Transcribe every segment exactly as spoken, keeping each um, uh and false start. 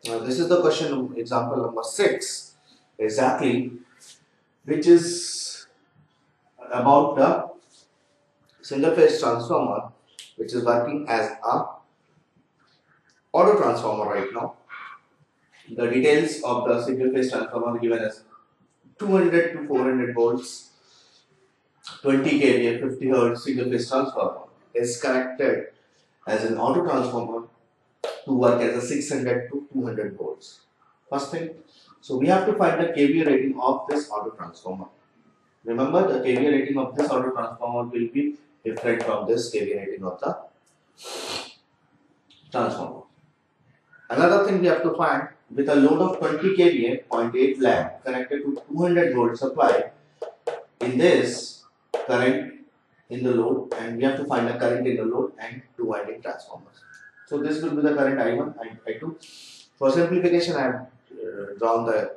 Uh, this is the question example number six exactly, which is about the single phase transformer which is working as a auto transformer right now. The details of the single phase transformer given as two hundred to four hundred volts, twenty kVA, fifty hertz single phase transformer is connected as an auto transformer to work as a six hundred to two hundred volts. First thing, so we have to find the kVA rating of this auto transformer. Remember, the kVA rating of this auto transformer will be different from this kVA rating of the transformer. Another thing we have to find, with a load of twenty kVA, zero point eight lamp connected to two hundred volt supply, in this current in the load, and we have to find the current in the load and two winding transformers. So this will be the current I one and I two. For simplification, I have uh, drawn the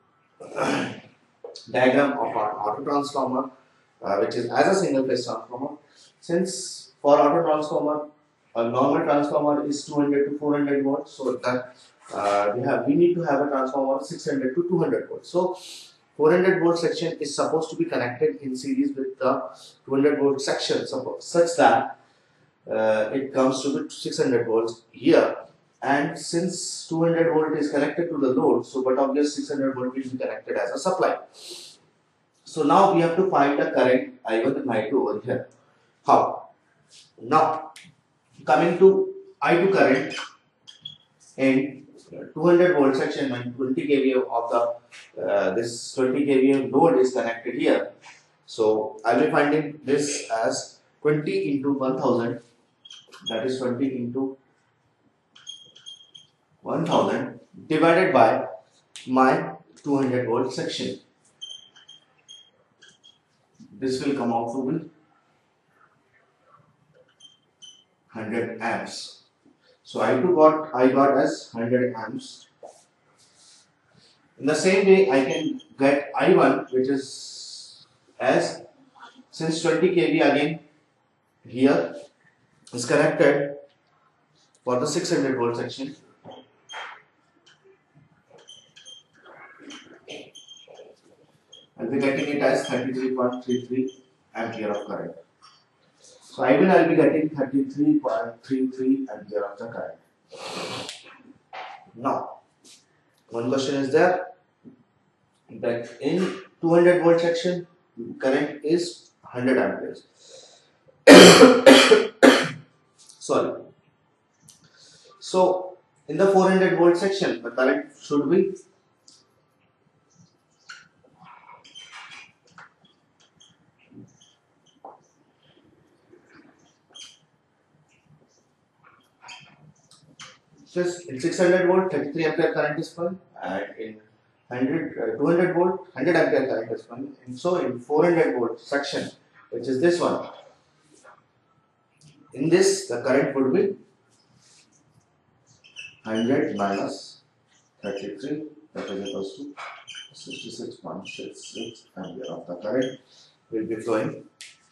diagram of our auto transformer, uh, which is as a single phase transformer. Since for auto transformer, a normal transformer is two hundred to four hundred volts, so that uh, we have we need to have a transformer of six hundred to two hundred volts. So four hundred volt section is supposed to be connected in series with the two hundred volt section, such that uh, it comes to the six hundred volts here. And since two hundred volt is connected to the load, so but obviously six hundred volt will be connected as a supply. So now we have to find the current I one and I two over here. How? Now coming to I two current in two hundred volt section, when twenty kVA of the uh, this twenty kVA load is connected here. So I will be finding this as twenty into one thousand, that is twenty into one thousand divided by my two hundred volt section. This will come out to be one hundred amps. So I two got I got as one hundred amps. In the same way, I can get I one, which is as, since twenty kVA again here is connected for the six hundred volt section. I'll be getting it as thirty-three point three three ampere of current. So I will I'll be getting thirty-three point three three ampere of the current. Now, one question is there that in two hundred volt section current is one hundred amperes. Sorry. So in the four hundred volt section the current should be just in six hundred volt thirty-three ampere current is flowing, and in one hundred, uh, two hundred volt one hundred ampere current is flowing, and so in four hundred volt section, which is this one, in this the current would be one hundred minus thirty-three, that is equals to sixty-six point six six ampere of the current will be flowing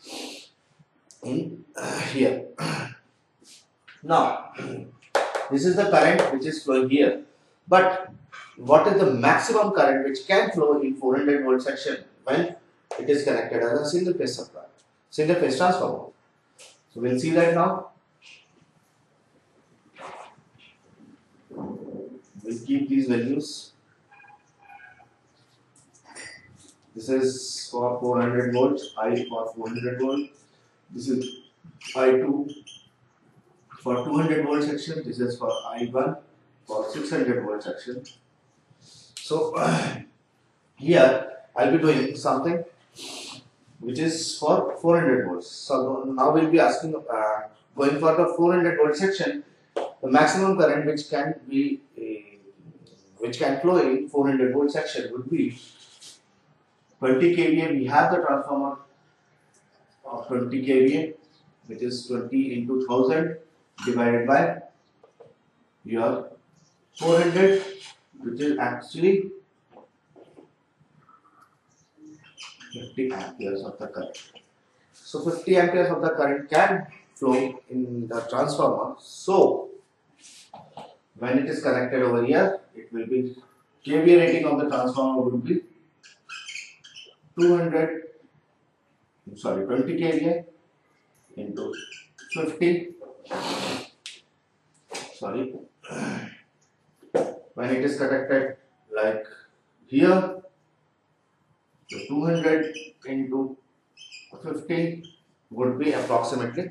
in uh, here. Now this is the current which is flowing here, but what is the maximum current which can flow in four hundred volt section when it is connected as a single phase supply, single phase transformer? So we'll see that now. We'll keep these values. This is for four hundred volts, I for four hundred volt. This is I two for two hundred volt section. This is for I one for six hundred volt section. So uh, here I'll be doing something which is for four hundred volts. So now we'll be asking, uh, going for the four hundred volt section, the maximum current which can be uh, which can flow in four hundred volt section would be twenty kVA. We have the transformer of twenty kVA, which is twenty into one thousand divided by your four hundred, which is actually fifty amperes of the current. So fifty amperes of the current can flow in the transformer. So when it is connected over here, it will be K V A rating of the transformer would be two hundred, sorry, twenty K V A into fifty, sorry, when it is connected like here, so two hundred into fifty would be approximately,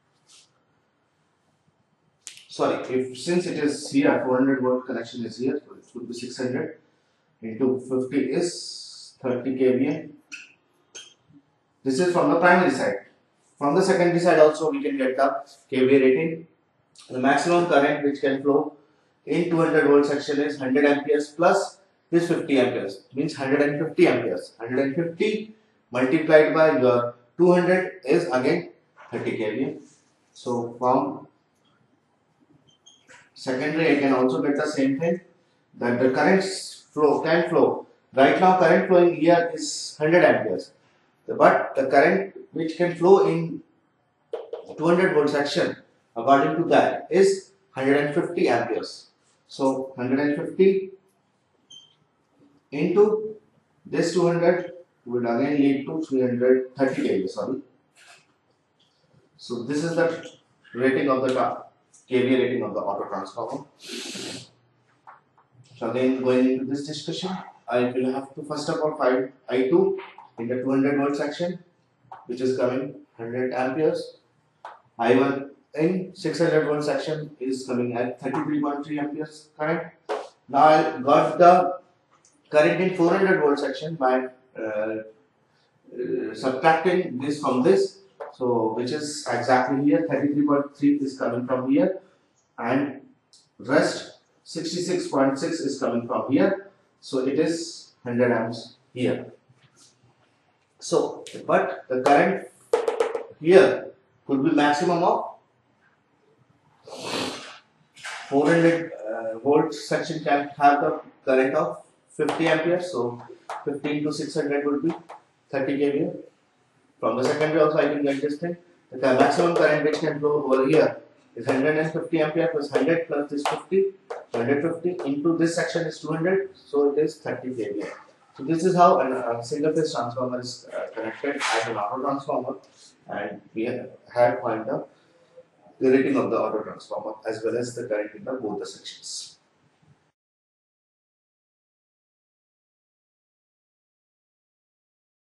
sorry, if since it is here, four hundred volt connection is here, so it would be six hundred into fifty is thirty K V A. This is from the primary side. From the secondary side also we can get the K V A rating. The maximum current which can flow in two hundred volt section is one hundred amperes plus this fifty amperes, means one hundred fifty amperes. one hundred fifty multiplied by your two hundred is again thirty K V A. So from secondary I can also get the same thing, that the current flow can flow. Right now current flowing here is one hundred amperes, but the current which can flow in two hundred volt section according to that is one hundred fifty amperes. So one hundred fifty into this two hundred would again lead to three hundred thirty K V A, sorry. So this is the rating of the K V A rating of the auto transformer. So again going into this discussion, I will have to first of all find I two in the two hundred volt section, which is coming one hundred amperes. I one in six hundred volt section is coming at thirty-three point three amperes current. Now I got the current in four hundred volt section by uh, uh, subtracting this from this, so which is exactly here, thirty-three point three is coming from here and rest sixty-six point six is coming from here, so it is one hundred amps here. So but the current here could be maximum of four hundred uh, volt section can have the current of fifty amperes, so fifteen to six hundred would be thirty K V A. From the secondary also I can get this thing. The maximum current which can flow over here is one hundred fifty ampere plus one hundred plus this fifty, one hundred fifty into this section is two hundred, so it is thirty K V A. So this is how a, a single phase transformer is uh, connected as an auto transformer, and we have had found the rating of the auto transformer as well as the current in the both the sections.